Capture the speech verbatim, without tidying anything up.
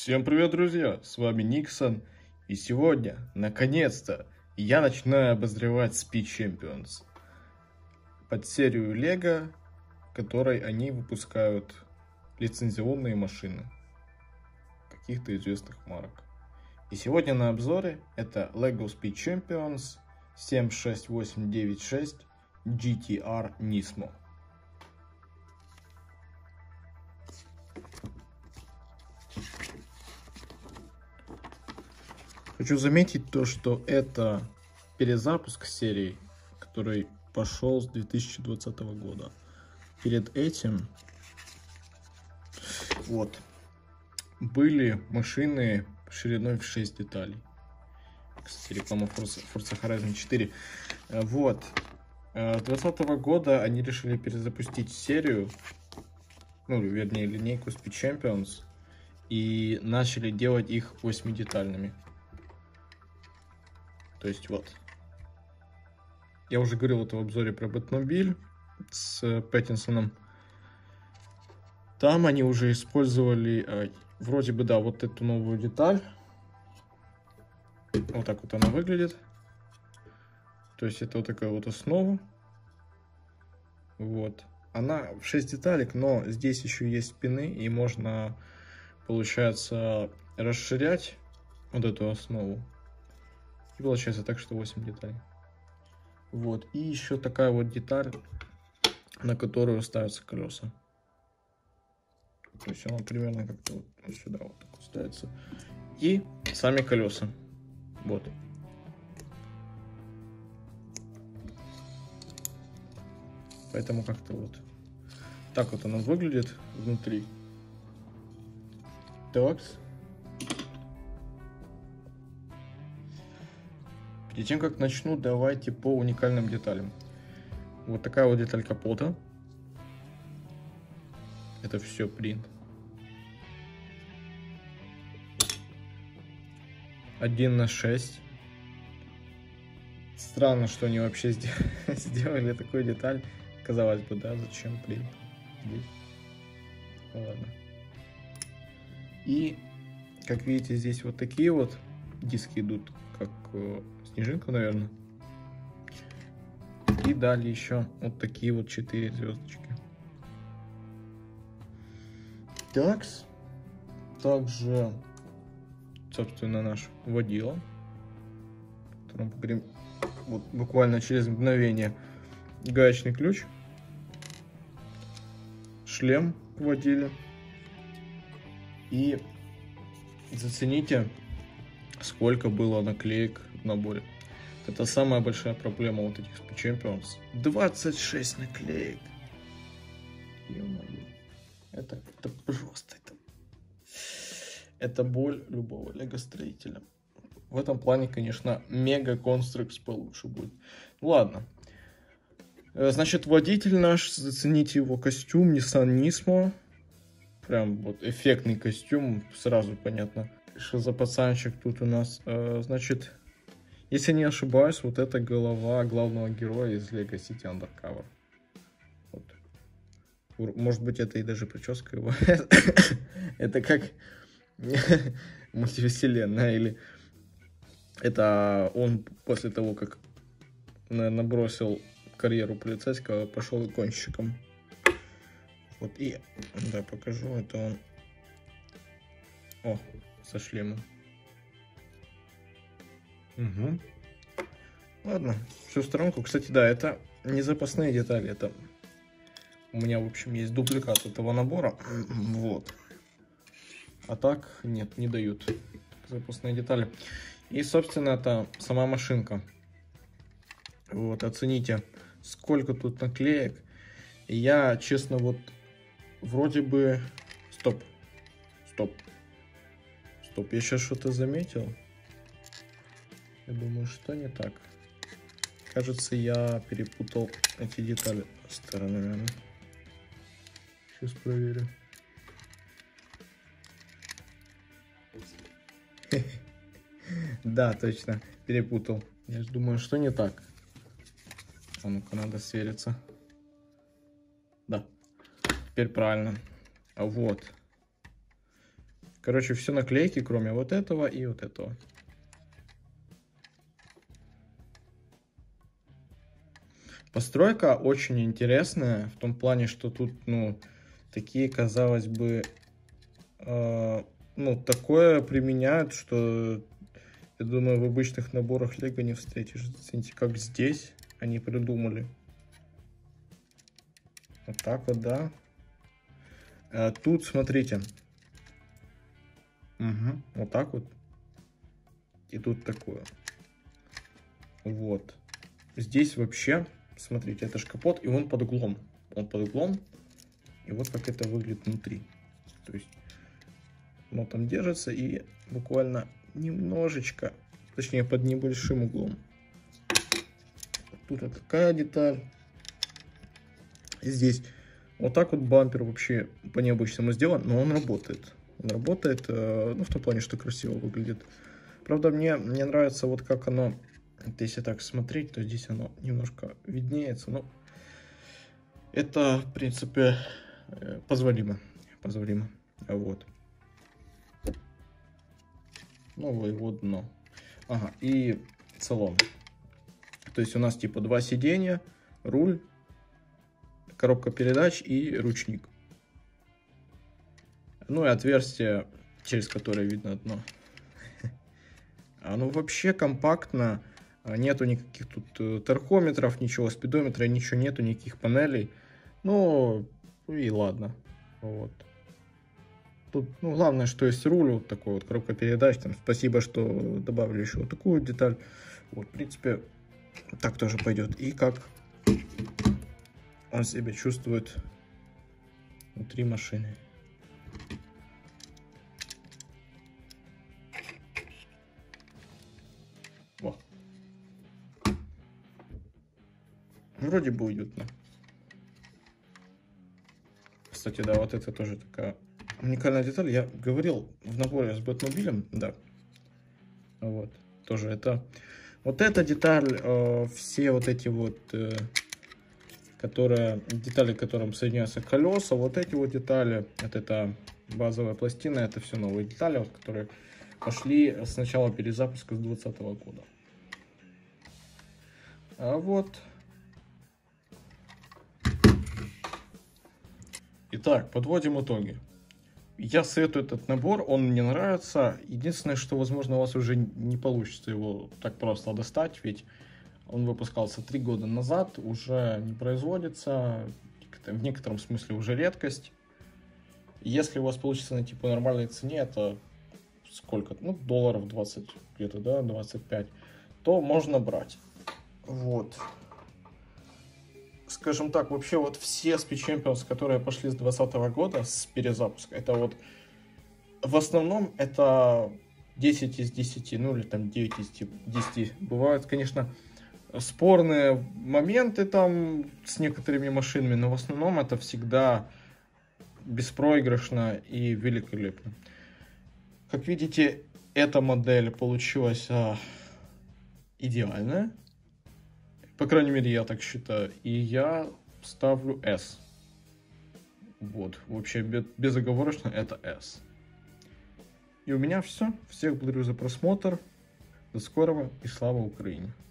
Всем привет, друзья! С вами Никсон, и сегодня, наконец-то, я начинаю обозревать Speed Champions под серию Lego, которой они выпускают лицензионные машины каких-то известных марок. И сегодня на обзоре это Lego Speed Champions семь шесть восемь девять шесть джи ти ар Nismo. Хочу заметить то, что это перезапуск серии, который пошел с две тысячи двадцатого года. Перед этим вот были машины шириной в шесть деталей. Кстати, реклама Forza, Forza Horizon четыре. Вот. С двадцатого года они решили перезапустить серию, ну, вернее, линейку Speed Champions, и начали делать их восьмидетальными. То есть вот. Я уже говорил вот в обзоре про Бэтмобиль с Пэттинсоном. Там они уже использовали, э, вроде бы, да, вот эту новую деталь. Вот так вот она выглядит. То есть это вот такая вот основа. Вот. Она в шесть деталек, но здесь еще есть пины, и можно, получается, расширять вот эту основу. И получается так, что восемь деталей. Вот. И еще такая вот деталь, на которую ставятся колеса. То есть она примерно как-то вот сюда вот так вот ставится. И сами колеса. Вот. Поэтому как-то вот так вот она выглядит внутри. Такс. Перед тем, как начну, давайте по уникальным деталям. Вот такая вот деталь капота. Это все принт. один на шесть. Странно, что они вообще сделали такую деталь. Казалось бы, да, зачем принт? Здесь. Ну ладно. И, как видите, здесь вот такие вот диски идут, как снежинка, наверное. И далее еще вот такие вот четыре звездочки. Такс. Также, собственно, наш водила, о котором поговорим вот буквально через мгновение. Гаечный ключ. Шлем к водиле. И зацените, сколько было наклеек в наборе. Это самая большая проблема вот этих Speed Champions. двадцать шесть наклеек. Ё-моё. Это, это просто это, это боль любого лего-строителя. В этом плане, конечно, мега Construx получше будет. Ладно. Значит, водитель наш, зацените его костюм Nissan Nismo. Прям вот эффектный костюм, сразу понятно, что за пацанчик тут у нас. Значит, если не ошибаюсь, вот это голова главного героя из Lego City Undercover. Вот. Может быть, это и даже прическа его. Это как мультивселенная, или это он после того, как набросил карьеру полицейского, пошел гонщиком. Вот, и, да, покажу, это он, о, со шлемом. Угу. Ладно, всю сторонку. Кстати, да, это не запасные детали, это у меня, в общем, есть дубликат этого набора. Вот. А так, нет, не дают запасные детали. И, собственно, это сама машинка. Вот, оцените, сколько тут наклеек. И я, честно, вот вроде бы... Стоп. Стоп. Стоп, я сейчас что-то заметил. Я думаю, что не так. Кажется, я перепутал эти детали сторонами. Сейчас проверю. Да, точно, перепутал. Я же думаю, что не так. А ну-ка, надо свериться. Да, теперь правильно. А вот. Короче, все наклейки, кроме вот этого и вот этого. Постройка очень интересная, в том плане, что тут, ну, такие, казалось бы, э, ну, такое применяют, что, я думаю, в обычных наборах Лего не встретишь. Смотрите, как здесь они придумали. Вот так вот, да. А тут, смотрите. Угу, вот так вот. И тут такое. Вот. Здесь вообще, смотрите, это ж капот, и он под углом. Он под углом. И вот как это выглядит внутри. То есть, оно там держится и буквально немножечко, точнее, под небольшим углом. Тут вот такая деталь. Здесь вот так вот бампер вообще по необычному сделан, но он работает. Он работает, ну, в том плане, что красиво выглядит. Правда, мне, мне нравится вот как оно, если так смотреть, то здесь оно немножко виднеется. Но это, в принципе, позволимо. Позволимо. Вот. Ну, и вот дно. Ага, и салон. То есть у нас типа два сиденья, руль, коробка передач и ручник. Ну и отверстие, через которое видно дно. Оно вообще компактно. Нету никаких тут тахометров, ничего, спидометра, ничего нету, никаких панелей. Ну и ладно. Вот. Тут, ну, главное, что есть руль, вот такой вот, коробка передач. Там, спасибо, что добавили еще вот такую деталь. Вот, в принципе, так тоже пойдет. И как он себя чувствует внутри машины. Во. Вроде бы уютно. Кстати, да, вот это тоже такая уникальная деталь. Я говорил в наборе с Бэтмобилем, да. Вот, тоже это. Вот эта деталь, э, все вот эти вот, э, которые, детали, которым соединяются колеса, вот эти вот детали, вот это базовая пластина, это все новые детали, вот, которые пошли с начала перезапуска с двадцатого года. А вот. Итак, подводим итоги. Я советую этот набор, он мне нравится. Единственное, что, возможно, у вас уже не получится его так просто достать, ведь он выпускался три года назад, уже не производится, в некотором смысле уже редкость. Если у вас получится найти по нормальной цене, это сколько? Ну, долларов двадцать где-то, да, двадцать пять, то можно брать. Вот. Скажем так, вообще вот все Speed Champions, которые пошли с двадцатого года, с перезапуска, это вот в основном это десять из десяти, ну или там девять из десяти. Бывают, конечно, спорные моменты там с некоторыми машинами, но в основном это всегда беспроигрышно и великолепно. Как видите, эта модель получилась а, идеальная. По крайней мере, я так считаю. И я ставлю S. Вот. Вообще, безоговорочно, это S. И у меня все. Всех благодарю за просмотр. До скорого и слава Украине.